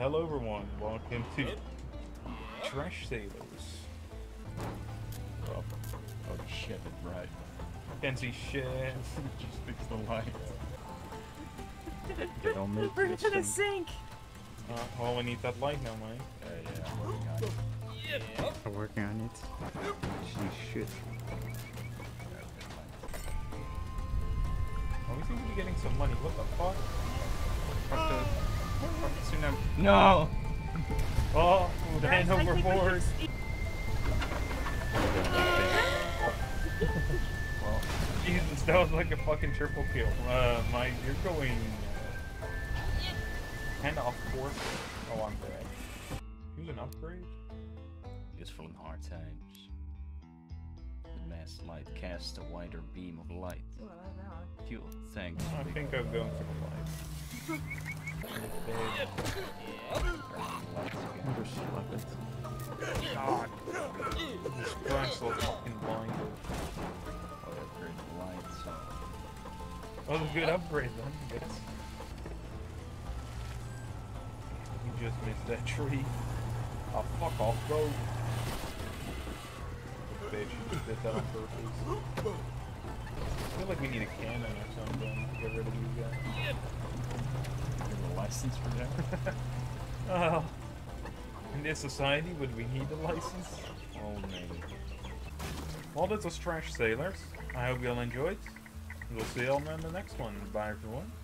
fell over one. Welcome to Trash Sailors. Oh shit, right. Can't see shit. Just fix the light. Get on me. Bring it to the sink! Well, we need that light now, mate. Yeah, I'm working on it. Yep. I'm working on it. Actually, shit. Oh, we seem to be getting some money. What the fuck? Fuck the tsunami. No! Oh, the Guys, hand I think we overboard. should- Well, Jesus, that was like a fucking triple kill. Mike, you're going kind of off course. Oh, I'm dead. Use an upgrade? Useful in hard times. The mass light casts a wider beam of light. Ooh, I like that one. Fuel, thanks. I think I'm going for the light. Underslap it. God. This glass so fucking blinded. Oh, upgrade the light, so... That was a good upgrade then, I guess. You just missed that tree. Oh, fuck off, bro. Bitch, you just did that on purpose. I feel like we need a cannon or something to get rid of these guys. Give a license for that? Oh. In this society, would we need a license? Oh, maybe. Well, this was Trash Sailors. I hope you all enjoyed. We'll see you all in the next one. Bye, everyone.